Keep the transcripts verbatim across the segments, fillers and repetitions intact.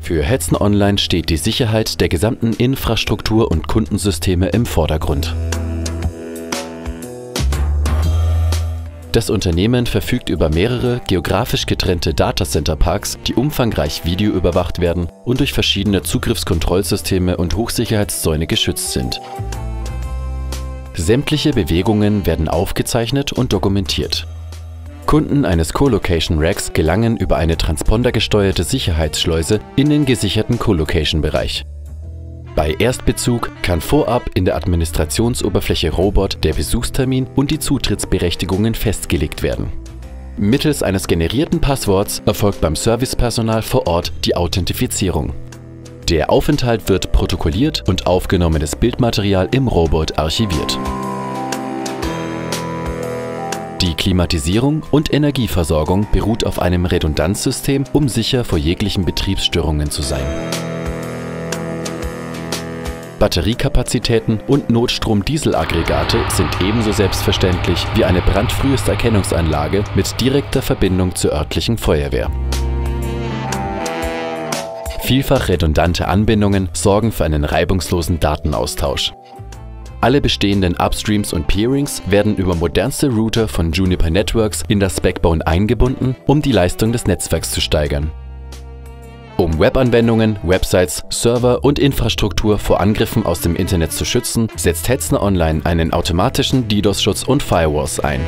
Für Hetzner Online steht die Sicherheit der gesamten Infrastruktur und Kundensysteme im Vordergrund. Das Unternehmen verfügt über mehrere geografisch getrennte Datacenterparks, die umfangreich videoüberwacht werden und durch verschiedene Zugriffskontrollsysteme und Hochsicherheitszäune geschützt sind. Sämtliche Bewegungen werden aufgezeichnet und dokumentiert. Kunden eines Colocation-Racks gelangen über eine transpondergesteuerte Sicherheitsschleuse in den gesicherten Colocation-Bereich. Bei Erstbezug kann vorab in der Administrationsoberfläche Robot der Besuchstermin und die Zutrittsberechtigungen festgelegt werden. Mittels eines generierten Passworts erfolgt beim Servicepersonal vor Ort die Authentifizierung. Der Aufenthalt wird protokolliert und aufgenommenes Bildmaterial im Robot archiviert. Die Klimatisierung und Energieversorgung beruht auf einem Redundanzsystem, um sicher vor jeglichen Betriebsstörungen zu sein. Batteriekapazitäten und Notstrom-Dieselaggregate sind ebenso selbstverständlich wie eine Brandfrühesterkennungsanlage mit direkter Verbindung zur örtlichen Feuerwehr. Vielfach redundante Anbindungen sorgen für einen reibungslosen Datenaustausch. Alle bestehenden Upstreams und Peerings werden über modernste Router von Juniper Networks in das Backbone eingebunden, um die Leistung des Netzwerks zu steigern. Um Webanwendungen, Websites, Server und Infrastruktur vor Angriffen aus dem Internet zu schützen, setzt Hetzner Online einen automatischen DDoS-Schutz und Firewalls ein.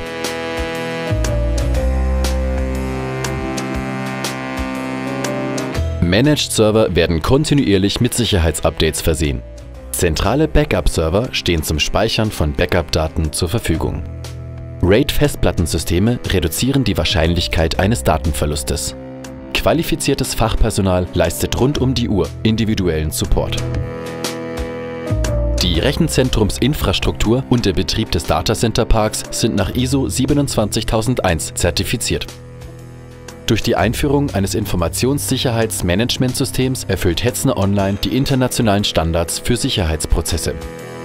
Managed Server werden kontinuierlich mit Sicherheitsupdates versehen. Zentrale Backup-Server stehen zum Speichern von Backup-Daten zur Verfügung. RAID-Festplattensysteme reduzieren die Wahrscheinlichkeit eines Datenverlustes. Qualifiziertes Fachpersonal leistet rund um die Uhr individuellen Support. Die Rechenzentrumsinfrastruktur und der Betrieb des Datacenterparks sind nach I S O siebenundzwanzigtausendeins zertifiziert. Durch die Einführung eines Informationssicherheitsmanagementsystems erfüllt Hetzner Online die internationalen Standards für Sicherheitsprozesse.